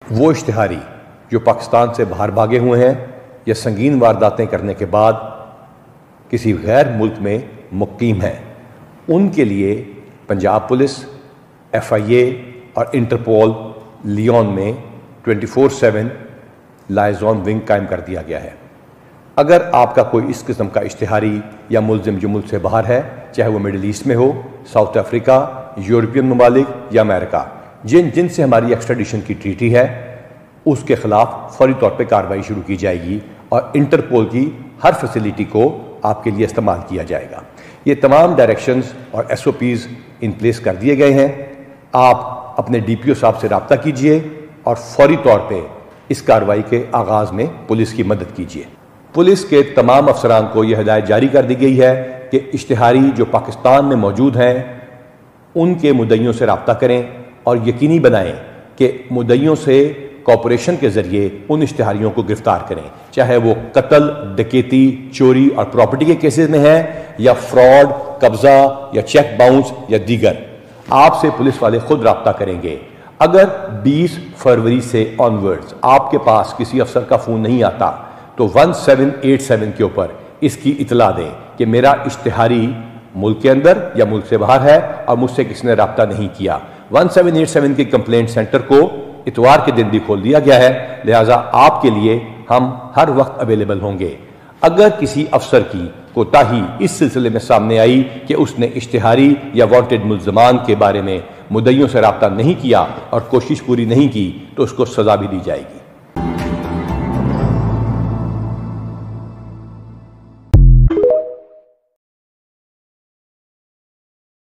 وہ اشتہاری جو پاکستان سے باہر بھاگے ہوئے ہیں یا سنگین وارداتیں کرنے کے بعد کسی غیر ملک میں مقیم ہیں، ان کے لیے پنجاب پولیس، FIA اور انٹرپول لیون میں 24/7 لائزون ونگ قائم کر دیا گیا ہے۔ اگر آپ کا کوئی اس قسم کا اشتہاری یا ملزم جو ملک سے باہر ہے، چاہے وہ مڈل ایسٹ میں ہو، ساؤتھ افریقہ، یورپین ممالک یا امریکہ، جن سے ہماری ایکسٹریڈیشن کی ٹریٹی ہے، اس کے خلاف فوری طور پہ کارروائی شروع کی جائے گی اور انٹرپول کی ہر فیسلٹی کو آپ کے لیے استعمال کیا جائے گا۔ یہ تمام ڈائریکشنز اور SOPs ان پلیس کر دیے گئے ہیں۔ آپ اپنے DPO صاحب سے رابطہ کیجئے اور فوری طور پہ اس کارروائی کے آغاز میں پولیس کی مدد کیجئے۔ پولیس کے تمام افسران کو یہ ہدایت جاری کر دی گئی ہے کہ اشتہاری جو پاکستان میں موجود ہیں ان کے مدعیوں سے رابطہ کریں اور یقینی بنائیں کہ مدعیوں سے کوپریشن کے ذریعے ان اشتہاریوں کو گرفتار کریں، چاہے وہ قتل، ڈکیتی، چوری اور پراپرٹی کے کیسز میں ہیں یا فراڈ، قبضہ یا چیک باؤنس یا دیگر۔ آپ سے پولیس والے خود رابطہ کریں گے۔ اگر 20 فروری سے آنورڈز آپ کے پاس کسی افسر کا فون نہیں آتا تو 1787 کے اوپر اس کی اطلاع دیں کہ میرا اشتہاری ملک کے اندر یا ملک سے باہر ہے اور مجھ سے کسی نے رابطہ نہیں کیا۔ 1787 کے کمپلینٹ سینٹر کو اتوار کے دن بھی کھول دیا گیا ہے، لہٰذا آپ کے لیے ہم ہر وقت اویلیبل ہوں گے۔ اگر کسی افسر کی کوتاہی اس سلسلے میں سامنے آئی کہ اس نے اشتہاری یا وانٹڈ ملزمان کے بارے میں مدعیوں سے رابطہ نہیں کیا اور کوشش پوری نہیں کی تو اس کو سزا بھی دی جائے گی۔